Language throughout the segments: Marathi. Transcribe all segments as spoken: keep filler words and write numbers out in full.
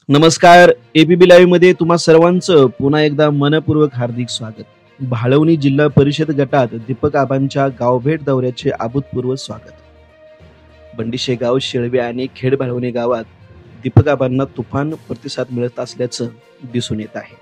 नमस्कार. एबीपी लाईव्ह मध्ये तुम्हा सर्वांचं पुन्हा एकदा मनपूर्वक हार्दिक स्वागत. भाळवणी जिल्हा परिषद गटात दीपक आबांच्या गावभेट दौऱ्याचे अभूतपूर्व स्वागत. बंडीशेगाव, शेळवे आणि खेड भाळवणी गावात दीपक आबांना तुफान प्रतिसाद मिळत असल्याचं दिसून येत आहे.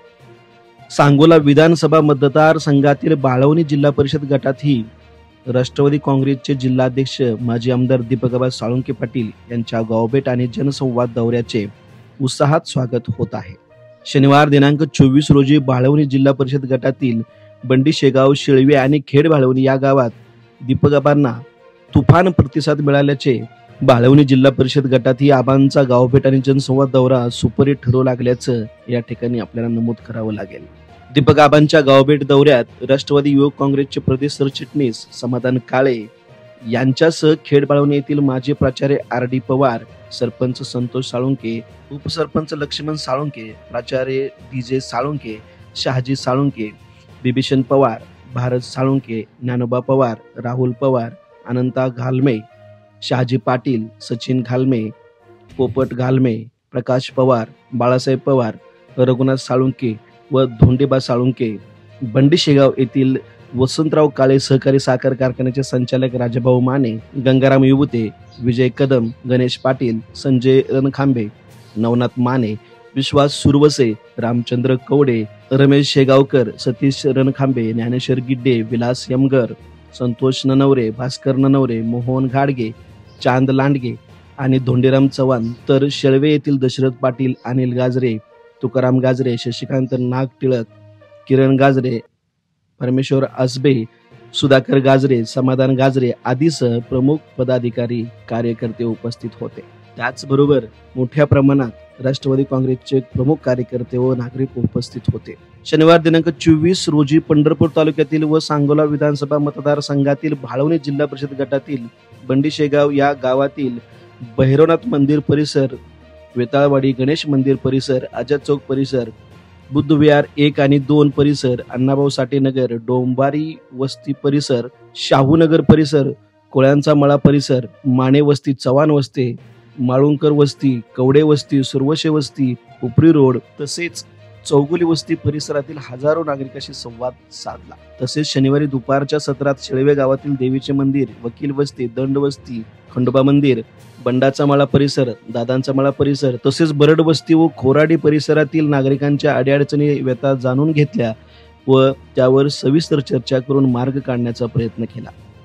सांगोला विधानसभा मतदारसंघातील भाळवणी जिल्हा परिषद गटातही राष्ट्रवादी काँग्रेसचे जिल्हाध्यक्ष माजी आमदार दीपक आबा साळुंखे पाटील यांच्या गावभेट आणि जनसंवाद दौऱ्याचे उत्साहात स्वागत होत आहे. शनिवार दिनांक चोवीस रोजी भाळवणी जिल्हा परिषद गटातील बंडीशेगाव, शेळवे आणि खेड भाळवणी या गावात दीपक आबांना तुफान प्रतिसाद मिळाल्याचे भाळवणी जिल्हा परिषद गटातही आबांचा गावभेट आणि जनसंवाद दौरा सुपरहिट ठरू लागल्याचं या ठिकाणी आपल्याला नमूद करावं लागेल. दीपक आबांच्या गावभेट दौऱ्यात राष्ट्रवादी युवक काँग्रेसचे प्रदेश सरचिटणीस समाधान काळे यांच्यासह खेड भाळवणी येथील माजी प्राचार्य आर डी पवार, सरपंच संतोष साळुंखे, उपसरपंच लक्ष्मण साळुंखे, प्राचार्य डी जे साळुंखे, शहाजी साळुंखे, बिभीषण पवार, भारत साळुंखे, ज्ञानोबा पवार, राहुल पवार, अनंता घालमे, शहाजी पाटील, सचिन घालमे, पोपट घालमे, प्रकाश पवार, बाळासाहेब पवार, रघुनाथ साळुंखे व धोंडेबा साळुंखे, बंडीशेगाव येथील वसंतराव काळे सहकारी साखर कारखान्याचे संचालक राजाभाऊ माने, गंगाराम युवते, विजय कदम, गणेश पाटील, संजय रणखांबे, नवनाथ माने, विश्वास सुरवसे, रामचंद्र कवडे, रमेश शेगावकर, सतीश रणखांबे, ज्ञानेश्वर गिड्डे, विलास यमगर, संतोष ननवरे, भास्कर ननवरे, मोहन घाडगे, चांद लांडगे आणि धोंडीराम चव्हाण, तर शेळवे येथील दशरथ पाटील, अनिल गाजरे, तुकाराम गाजरे, शशिकांत नाग टिळक, किरण गाजरे, परमेश्वर आसबे, सुधाकर गाजरे, समाधान गाजरे आदीसह प्रमुख पदाधिकारी कार्यकर्ते उपस्थित होते. त्याचबरोबर मोठ्या प्रमाणात राष्ट्रवादी काँग्रेसचे प्रमुख कार्यकर्ते व नागरिक उपस्थित होते. शनिवार दिनांक चोवीस रोजी पंढरपूर तालुक्यातील व सांगोला विधानसभा मतदारसंघातील भाळवणी जिल्हा परिषद गटातील बंडीशेगाव या गावातील भैरवनाथ मंदिर परिसर, वेताळवाडी गणेश मंदिर परिसर, आझाद चौक परिसर, बुद्ध विहार एक आणि दोन परिसर, अण्णाभाऊ साठे नगर, डोंबारी वस्ती परिसर, शाहूनगर परिसर, कोळ्यांचा मळा परिसर, माने वस्ती, चव्हाण वस्ती, माळुंकर वस्ती, कवडे वस्ती, सुरवशे वस्ती, उपरी रोड तसेच चौगुली वस्ती परिसरातील हजारो नागरिकांशी संवाद साधला. तसेच शनिवारी दुपारच्या सत्रात शेळवे गावातील देवीचे मंदिर, वकील वस्ती, दंड वस्ती, खंडोबा मंदिर, बंडाचा मळा परिसर, दादांचा मळा परिसर तसेच बरड वस्ती व खोराडी परिसरातील नागरिकांच्या अडीअडचणी व्यथा जाणून घेतल्या व त्यावर सविस्तर चर्चा करून मार्ग काढण्याचा प्रयत्न केला.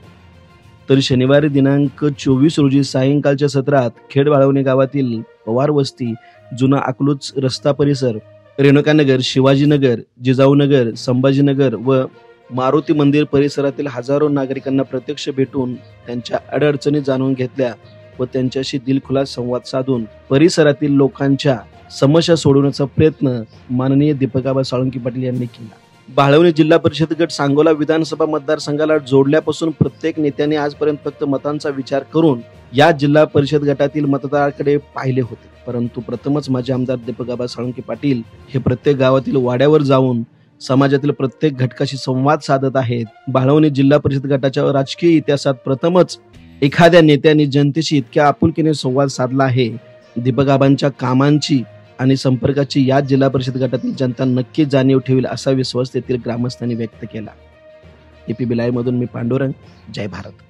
तर शनिवारी दिनांक चोवीस रोजी सायंकाळच्या सत्रात खेड भाळवणी गावातील पवार वस्ती, जुना अकलूज रस्ता परिसर, रेणुकानगर, शिवाजीनगर, जिजाऊनगर, संभाजीनगर व मारुती मंदिर परिसरातील हजारो नागरिकांना प्रत्यक्ष भेटून त्यांच्या अडचणी जाणून घेतल्या व त्यांच्याशी दिलखुलास संवाद साधून परिसरातील लोकांच्या समस्या सोडवण्याचा प्रयत्न माननीय दीपक आबा साळुंखे पाटील यांनी केला. भाळवणी जिल्हा परिषद गट सांगोला विधानसभा मतदारसंघाला जोडल्यापासून प्रत्येक नेत्याने आजपर्यंत फक्त मतांचा विचार करून या जिल्हा परिषद गटातील मतदाराकडे पाहिले होते. परंतु प्रथमच माजी आमदार दीपक आबा साळुंखे पाटील हे प्रत्येक गावातील वाड्यावर जाऊन समाजातील प्रत्येक घटकाशी संवाद साधत आहेत. भाळवणी जिल्हा परिषद गटाच्या राजकीय इतिहासात प्रथमच एखाद्या नेत्याने जनतेशी इतक्या आपुलकीने संवाद साधला आहे. दीपक आबांच्या कामांची आणि संपर्काची या जिल्हा परिषद गटातील जनता नक्की जाणीव ठेवील असा विश्वास तेथील ग्रामस्थांनी व्यक्त केला. एपीबी लाईव्ह मधून मी पांडुरंग. जय भारत.